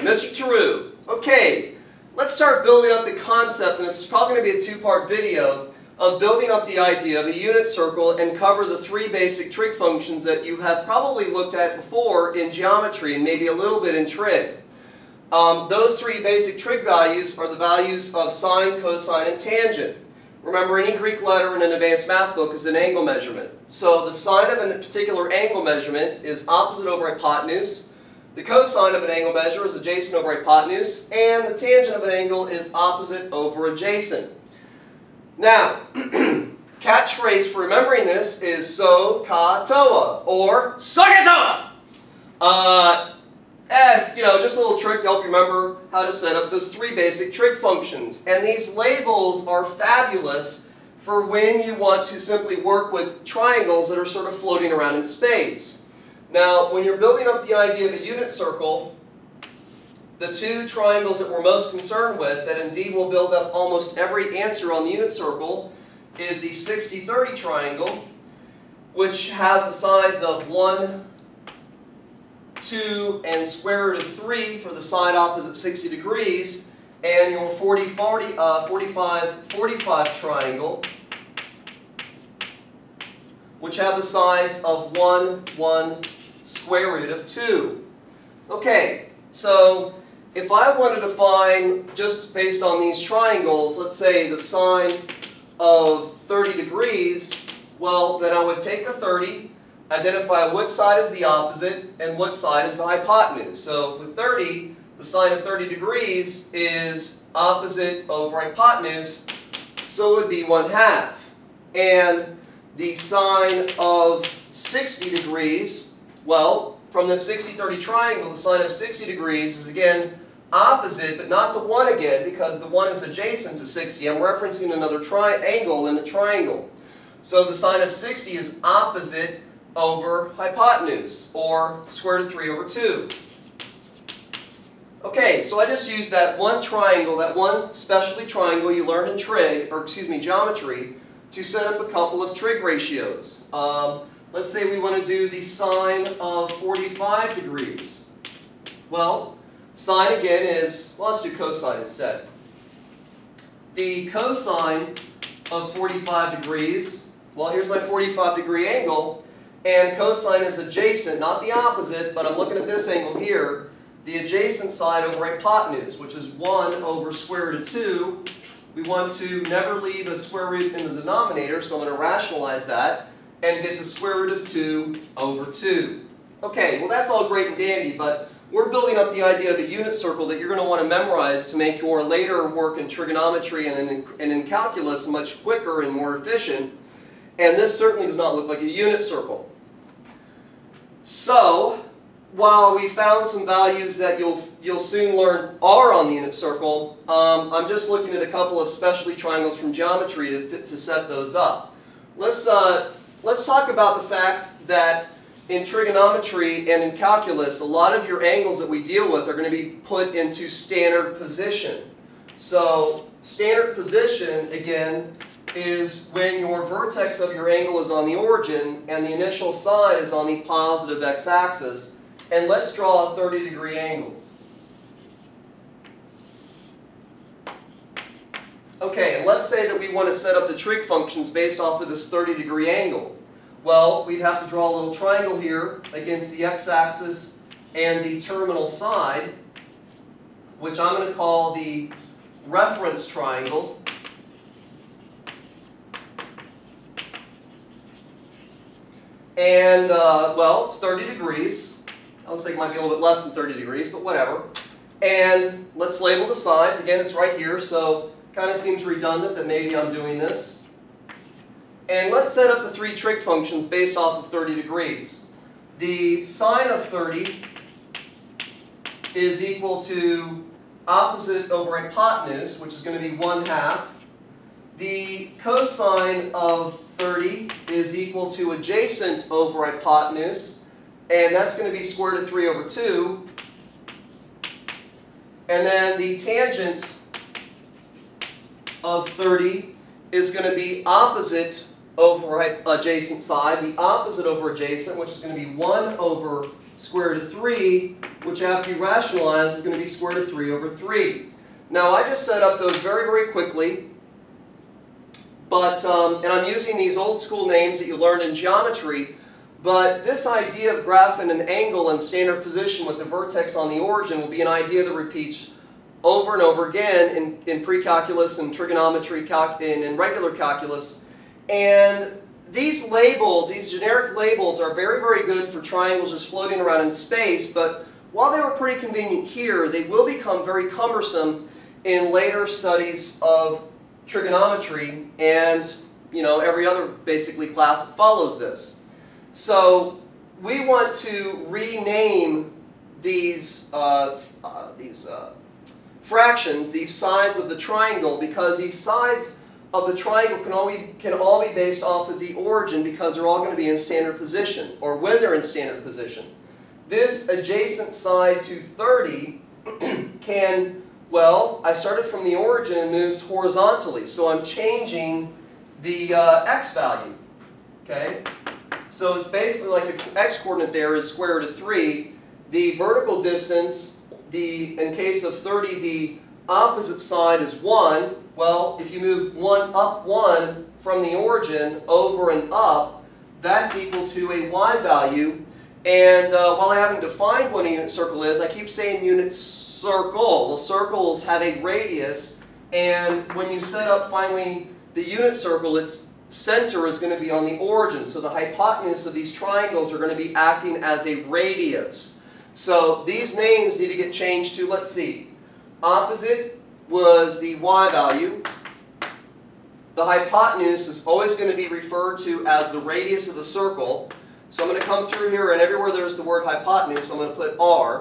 Mr. Tarou. Okay, let's start building up the concept, and this is probably going to be a two-part video of building up the idea of a unit circle and cover the three basic trig functions that you have probably looked at before in geometry and maybe a little bit in trig. Those three basic trig values are the values of sine, cosine, and tangent. Remember, any Greek letter in an advanced math book is an angle measurement. So the sine of a particular angle measurement is opposite over hypotenuse. The cosine of an angle measure is adjacent over hypotenuse. And the tangent of an angle is opposite over adjacent. Now, catchphrase for remembering this is so ka toa, or soka toa. Just a little trick to help you remember how to set up those three basic trig functions. And these labels are fabulous for when you want to simply work with triangles that are sort of floating around in space. Now, when you're building up the idea of a unit circle, the two triangles that we're most concerned with, that indeed will build up almost every answer on the unit circle, is the 60-30 triangle, which has the sides of 1, 2, and square root of 3 for the side opposite 60 degrees, and your 45-45 triangle, which have the sides of 1, 1, square root of 2. Okay, so if I wanted to find, just based on these triangles, let's say the sine of 30 degrees, well, then I would take the 30, identify what side is the opposite and what side is the hypotenuse. So for 30, the sine of 30 degrees is opposite over hypotenuse, so it would be 1/2. And the sine of 60 degrees, well, from the 60-30 triangle, the sine of 60 degrees is again opposite, but not the 1 again, because the 1 is adjacent to 60. I'm referencing another angle in a triangle. So the sine of 60 is opposite over hypotenuse, or square root of 3 over 2. Okay, so I just used that one triangle, that one specialty triangle you learned in geometry, to set up a couple of trig ratios. Let's say we want to do the sine of 45 degrees. Well, sine again is, well, let's do cosine instead. The cosine of 45 degrees, well, here's my 45-degree angle, and cosine is adjacent, not the opposite, but I'm looking at this angle here, the adjacent side over hypotenuse, which is 1 over square root of 2. We want to never leave a square root in the denominator, so I'm going to rationalize that and get the square root of 2 over 2. Okay, well that's all great and dandy, but we're building up the idea of a unit circle that you're going to want to memorize to make your later work in trigonometry and in calculus much quicker and more efficient. And this certainly does not look like a unit circle. So, while we found some values that you'll soon learn are on the unit circle, I'm just looking at a couple of specialty triangles from geometry to set those up. Let's talk about the fact that in trigonometry and in calculus, a lot of your angles that we deal with are going to be put into standard position. So, standard position, again, is when your vertex of your angle is on the origin and the initial side is on the positive x-axis. And let's draw a 30-degree angle. Okay, and let's say that we want to set up the trig functions based off of this 30-degree angle. Well, we'd have to draw a little triangle here against the x-axis and the terminal side, which I'm going to call the reference triangle. And, well, it's 30 degrees. It looks like it might be a little bit less than 30 degrees, but whatever. And let's label the sides. Again, it's right here, so it kind of seems redundant that maybe I'm doing this. And let's set up the three trig functions based off of 30 degrees. The sine of 30 is equal to opposite over hypotenuse, which is going to be 1/2. The cosine of 30 is equal to adjacent over hypotenuse, and that's going to be square root of 3 over 2. And then the tangent of 30 is going to be opposite over adjacent side, the opposite over adjacent, which is going to be 1 over square root of 3, which after you rationalize is going to be square root of 3 over 3. Now I just set up those very, very quickly, but, and I'm using these old school names that you learned in geometry, but this idea of graphing an angle in standard position with the vertex on the origin will be an idea that repeats over and over again in pre-calculus and trigonometry and in regular calculus. And these labels, these generic labels, are very, very good for triangles just floating around in space, but while they were pretty convenient here, they will become very cumbersome in later studies of trigonometry and, you know, every other basically class that follows this. So we want to rename these fractions, these sides of the triangle, because these sides of the triangle can all be based off of the origin, because they're all going to be in standard position, or when they're in standard position. This adjacent side to 30 can, well, I started from the origin and moved horizontally, so I'm changing the x value, okay? So it's basically like the x-coordinate there is square root of 3. The vertical distance, in case of 30, the opposite side is 1. Well, if you move 1 up 1 from the origin over and up, that's equal to a y value. And while I haven't defined what a unit circle is, I keep saying unit circle. Well, circles have a radius, and when you set up finally the unit circle, its center is going to be on the origin. So the hypotenuse of these triangles are going to be acting as a radius. So these names need to get changed to, let's see, opposite was the y value. The hypotenuse is always going to be referred to as the radius of the circle. So I'm going to come through here, and everywhere there's the word hypotenuse, I'm going to put r.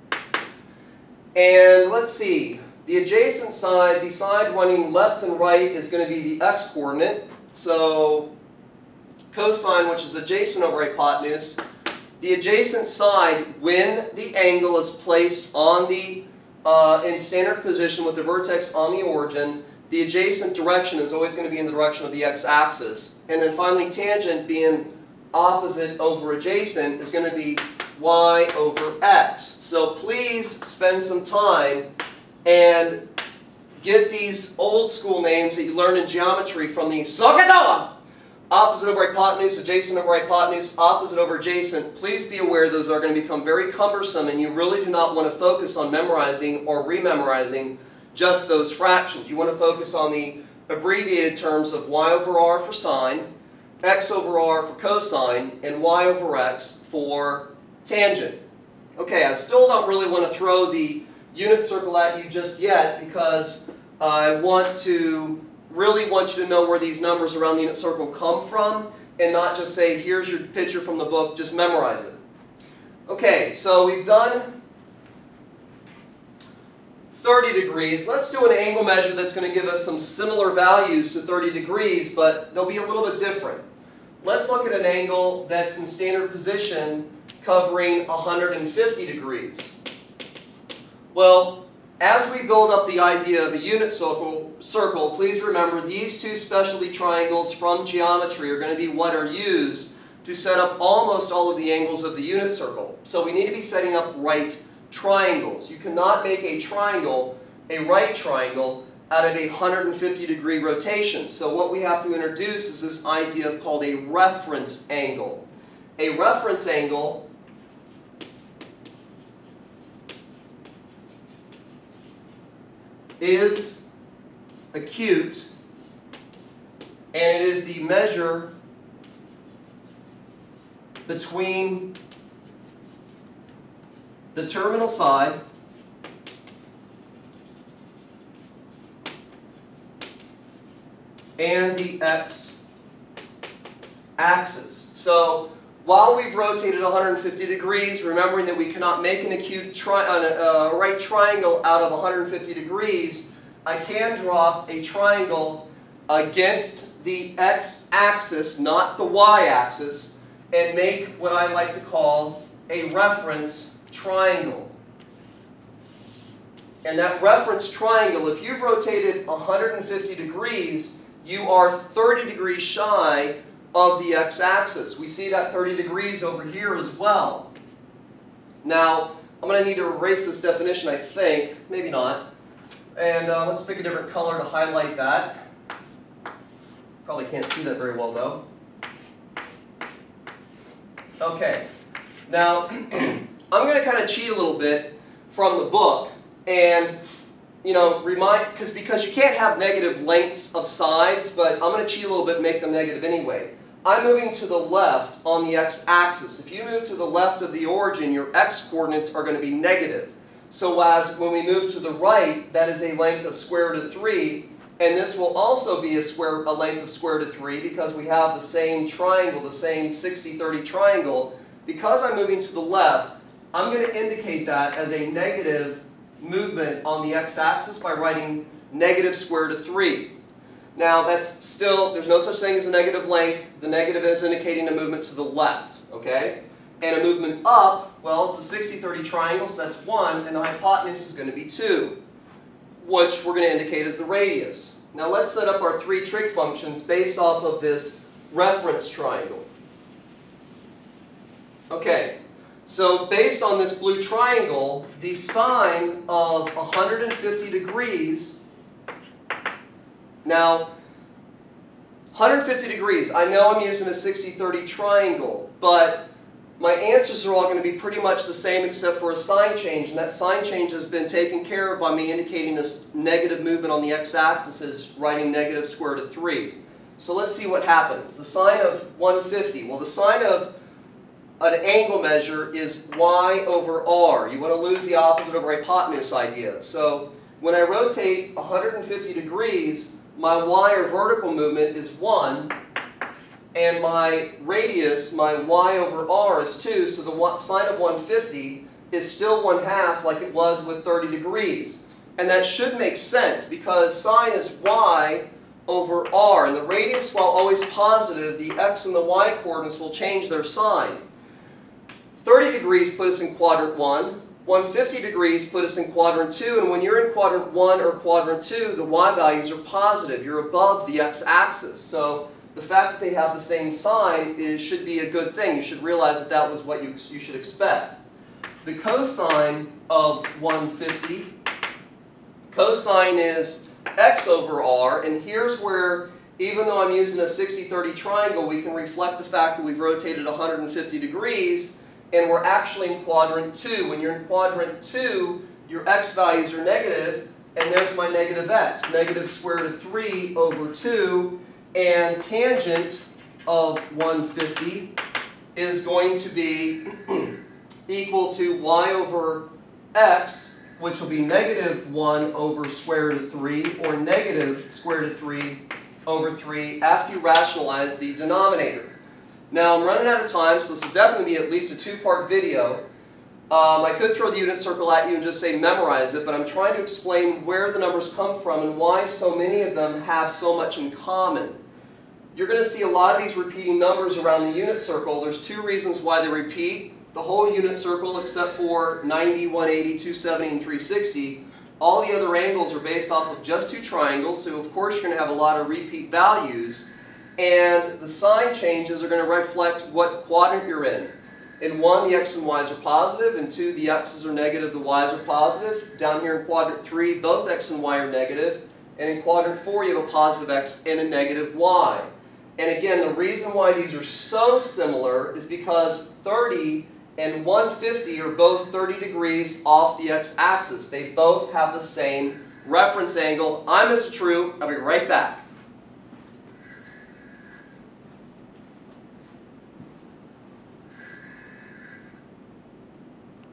And let's see, the adjacent side, the side running left and right, is going to be the x-coordinate. So cosine, which is adjacent over hypotenuse, the adjacent side, when the angle is placed on the in standard position with the vertex on the origin, the adjacent direction is always going to be in the direction of the x-axis. And then finally, tangent, being opposite over adjacent, is going to be y over x. So please spend some time and get these old school names that you learned in geometry from the Sokatawa. Opposite over hypotenuse, adjacent over hypotenuse, opposite over adjacent. Please be aware those are going to become very cumbersome, and you really do not want to focus on memorizing or rememorizing just those fractions. You want to focus on the abbreviated terms of y over r for sine, x over r for cosine, and y over x for tangent. Okay, I still don't really want to throw the unit circle at you just yet, because I really want you to know where these numbers around the unit circle come from, and not just say, here's your picture from the book, just memorize it. Okay, so we've done 30 degrees. Let's do an angle measure that's going to give us some similar values to 30 degrees, but they'll be a little bit different. Let's look at an angle that's in standard position covering 150 degrees. Well, as we build up the idea of a unit circle, please remember these two specialty triangles from geometry are going to be what are used to set up almost all of the angles of the unit circle. So we need to be setting up right triangles. You cannot make a triangle, a right triangle, out of a 150-degree rotation. So what we have to introduce is this idea called a reference angle. A reference angle is acute, and it is the measure between the terminal side and the x-axis. So while we've rotated 150 degrees, remembering that we cannot make an acute right triangle out of 150 degrees, I can drop a triangle against the x-axis, not the y-axis, and make what I like to call a reference triangle. And that reference triangle, if you've rotated 150 degrees you are 30 degrees shy of the x-axis. We see that 30 degrees over here as well. Now, I'm going to need to erase this definition, I think. Maybe not. And let's pick a different color to highlight that. Probably can't see that very well, though. Okay. Now, I'm going to kind of cheat a little bit from the book. And, you know, because you can't have negative lengths of sides, but I'm going to cheat a little bit and make them negative anyway. I'm moving to the left on the x-axis. If you move to the left of the origin, your x-coordinates are going to be negative. So as when we move to the right, that is a length of square root of 3, and this will also be a length of square root of 3 because we have the same triangle, the same 60-30 triangle. Because I'm moving to the left, I'm going to indicate that as a negative movement on the x-axis by writing negative square root of 3. Now, that's still, there's no such thing as a negative length. The negative is indicating a movement to the left, okay? And a movement up, well, it's a 60-30 triangle, so that's 1, and the hypotenuse is going to be 2, which we're going to indicate as the radius. Now, let's set up our three trig functions based off of this reference triangle. Okay, so based on this blue triangle, the sine of 150 degrees. Now, 150 degrees, I know I'm using a 60-30 triangle, but my answers are all going to be pretty much the same except for a sign change, and that sign change has been taken care of by me indicating this negative movement on the x-axis as writing negative square root of 3. So let's see what happens. The sine of 150, well, the sine of an angle measure is y over r. You want to lose the opposite over hypotenuse idea. So when I rotate 150 degrees, my y or vertical movement is 1, and my radius, my y over r, is 2, so the sine of 150 is still 1/2 like it was with 30 degrees. And that should make sense because sine is y over r, and the radius, while always positive, the x and the y coordinates will change their sign. 30 degrees put us in quadrant 1. 150 degrees put us in quadrant 2, and when you're in quadrant 1 or quadrant 2, the y values are positive. You're above the x-axis. So the fact that they have the same sign should be a good thing. You should realize that that was what you should expect. The cosine of 150, cosine is x over r, and here's where, even though I'm using a 60-30 triangle, we can reflect the fact that we've rotated 150 degrees, and we're actually in quadrant 2. When you're in quadrant 2, your x values are negative, and there's my negative x, negative square root of 3 over 2, and tangent of 150 is going to be equal to y over x, which will be negative 1 over square root of 3, or negative square root of 3 over 3 after you rationalize the denominator. Now, I'm running out of time, so this will definitely be at least a two-part video. I could throw the unit circle at you and just say memorize it, but I'm trying to explain where the numbers come from and why so many of them have so much in common. You're going to see a lot of these repeating numbers around the unit circle. There's two reasons why they repeat. The whole unit circle, except for 90, 180, 270, and 360, all the other angles are based off of just two triangles, so of course you're going to have a lot of repeat values. And the sign changes are going to reflect what quadrant you're in. In 1, the x and y's are positive. In 2, the x's are negative, the y's are positive. Down here in quadrant 3, both x and y are negative. And in quadrant 4, you have a positive x and a negative y. And again, the reason why these are so similar is because 30 and 150 are both 30 degrees off the x-axis. They both have the same reference angle. I'm Mr. True. I'll be right back.